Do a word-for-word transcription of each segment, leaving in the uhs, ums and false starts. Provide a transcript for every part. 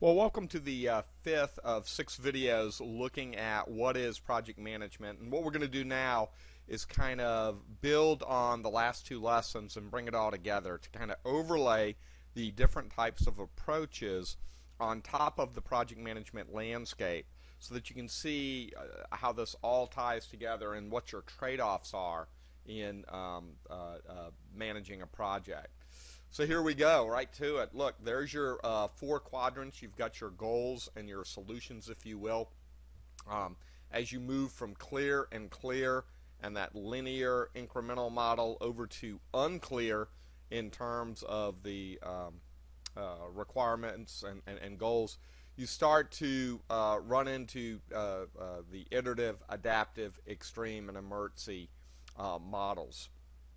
Well, welcome to the uh, fifth of six videos looking at what is project management. And what we're going to do now is kind of build on the last two lessons and bring it all together to kind of overlay the different types of approaches on top of the project management landscape so that you can see uh, how this all ties together and what your trade-offs are in um, uh, uh, managing a project. So here we go, right to it. Look, there's your uh, four quadrants. You've got your goals and your solutions, if you will. Um, as you move from clear and clear and that linear incremental model over to unclear in terms of the um, uh, requirements and, and, and goals, you start to uh, run into uh, uh, the iterative, adaptive, extreme, and emergency uh, models.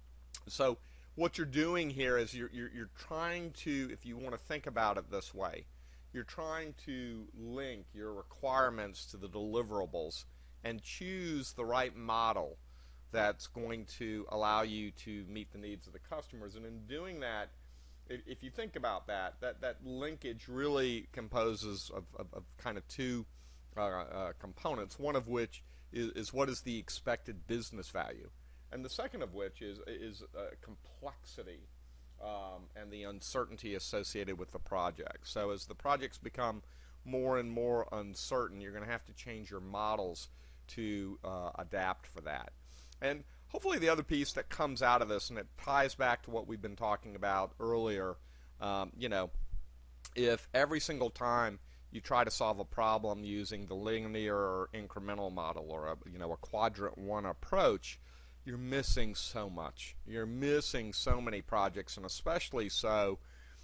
So what you're doing here is you're, you're, you're trying to, if you want to think about it this way, you're trying to link your requirements to the deliverables and choose the right model that's going to allow you to meet the needs of the customers. And in doing that, if, if you think about that, that, that linkage really composes of, of, of kind of two uh, uh, components, one of which is, is what is the expected business value. And the second of which is, is uh, complexity um, and the uncertainty associated with the project. So as the projects become more and more uncertain, you're going to have to change your models to uh, adapt for that. And hopefully the other piece that comes out of this, and it ties back to what we've been talking about earlier, um, you know, if every single time you try to solve a problem using the linear or incremental model or a, you know, a quadrant one approach, you're missing so much. You're missing so many projects, and especially so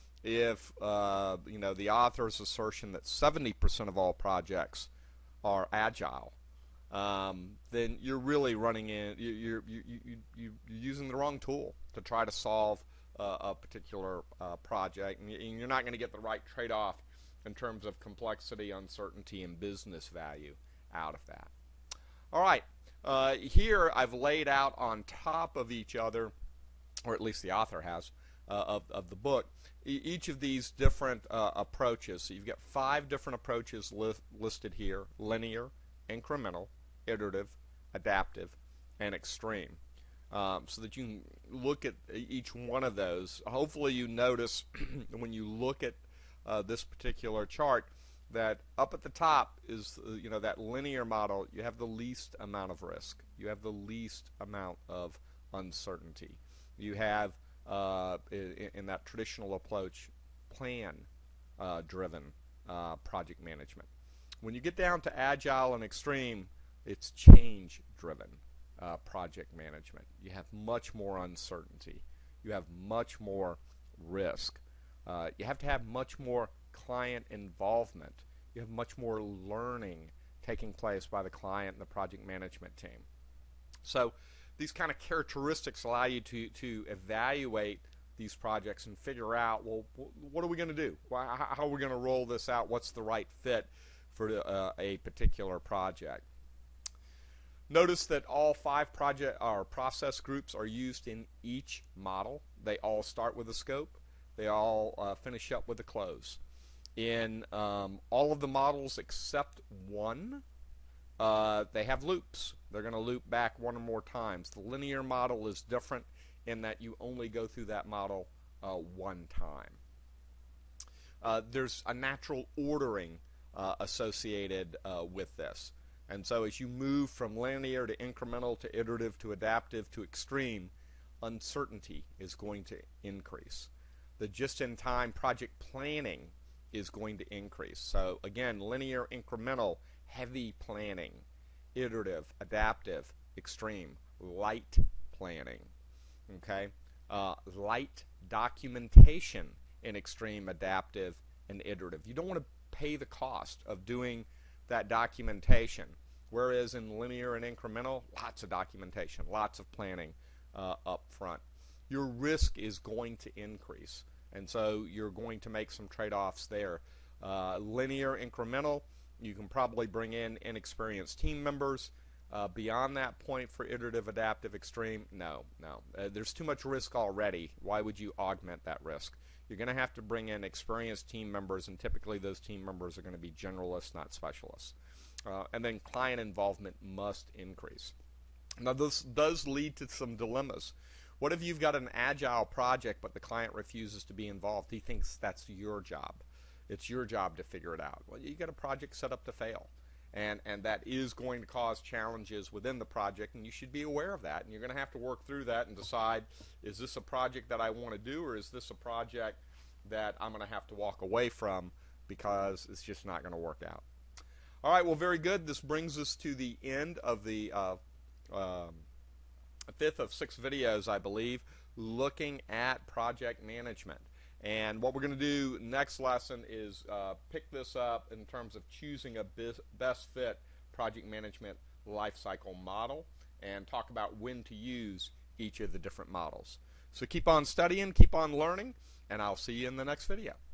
if uh, you know, the author's assertion that seventy percent of all projects are agile. Um, then you're really running in. You, you're you, you, you, you're using the wrong tool to try to solve uh, a particular uh, project, and you're not going to get the right trade-off in terms of complexity, uncertainty, and business value out of that. All right. Uh, here I've laid out on top of each other, or at least the author has, uh, of, of the book, e each of these different uh, approaches. So you've got five different approaches li listed here: linear, incremental, iterative, adaptive, and extreme. Um, so that you can look at each one of those. Hopefully you notice when you look at uh, this particular chart that up at the top is, uh, you know, that linear model. You have the least amount of risk. You have the least amount of uncertainty. You have, uh, in, in that traditional approach, plan-driven uh, uh, project management. When you get down to agile and extreme, it's change-driven uh, project management. You have much more uncertainty. You have much more risk. Uh, you have to have much more client involvement. You have much more learning taking place by the client and the project management team. So these kind of characteristics allow you to, to evaluate these projects and figure out, well, what are we going to do? How are we going to roll this out? What's the right fit for uh, a particular project? Notice that all five project or process groups are used in each model. They all start with a scope. They all uh, finish up with a close. In um, all of the models except one, uh, they have loops. They're going to loop back one or more times. The linear model is different in that you only go through that model uh, one time. Uh, there's a natural ordering uh, associated uh, with this. And so as you move from linear to incremental to iterative to adaptive to extreme, uncertainty is going to increase. The just-in-time project planning is going to increase. So again, linear, incremental, heavy planning, iterative, adaptive, extreme, light planning, okay? Uh, light documentation in extreme, adaptive, and iterative. You don't want to pay the cost of doing that documentation, whereas in linear and incremental, lots of documentation, lots of planning uh, up front. Your risk is going to increase, and so you're going to make some trade-offs there. Uh, linear, incremental, you can probably bring in inexperienced team members. Uh, beyond that point for iterative, adaptive, extreme, no, no. Uh, there's too much risk already. Why would you augment that risk? you're going to have to bring in experienced team members, and typically those team members are going to be generalists, not specialists. Uh, and then client involvement must increase. Now, this does lead to some dilemmas. What if you've got an agile project, but the client refuses to be involved? He thinks that's your job. It's your job to figure it out. Well, you got a project set up to fail. And, and that is going to cause challenges within the project, and you should be aware of that. And you're going to have to work through that and decide, is this a project that I want to do, or is this a project that I'm going to have to walk away from because it's just not going to work out? All right, well, very good. This brings us to the end of the uh, um, fifth of six videos, I believe, looking at project management. And what we're going to do next lesson is uh, pick this up in terms of choosing a best fit project management lifecycle model and talk about when to use each of the different models. So keep on studying, keep on learning, and I'll see you in the next video.